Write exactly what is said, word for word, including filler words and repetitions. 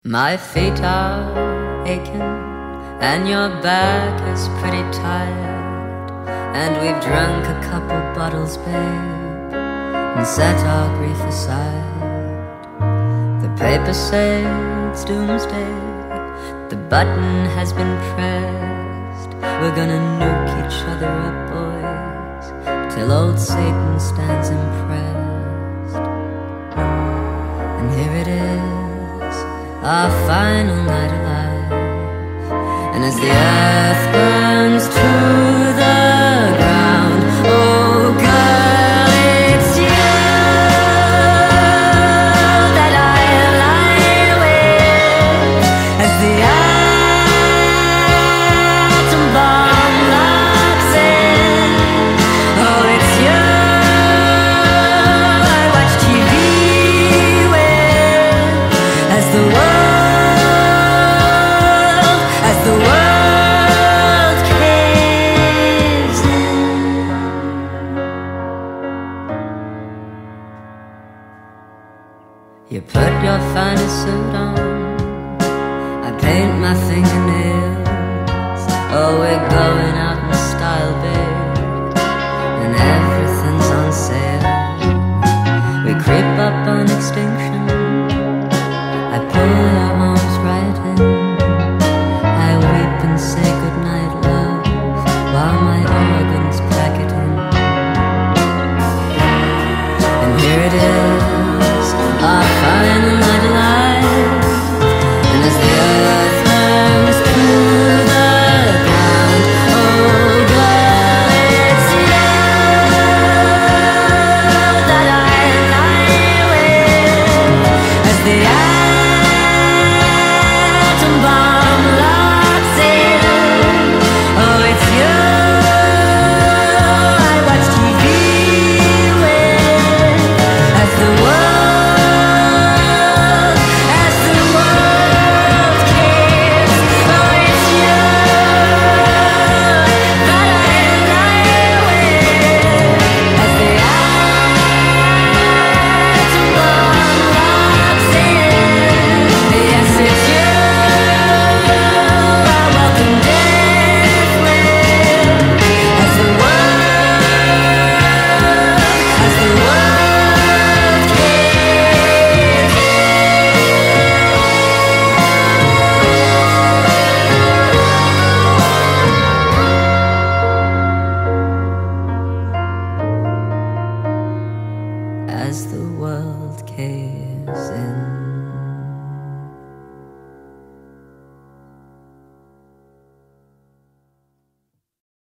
My feet are aching and your back is pretty tired, and we've drunk a couple bottles, babe, and set our grief aside. The papers say it's doomsday, the button has been pressed. We're gonna nuke each other up, boys, till old Satan stands impressed. And here it is, our final night alive, and as the earth burns to the ground, oh girl, it's you that I align with. As the atom bomb locks in, oh it's you I watch T V with. As the world The world caves in. You put your finest suit on, I paint my fingernails. Oh, we're going out in style, babe, and everything's on sale. We creep up on extinction, I pull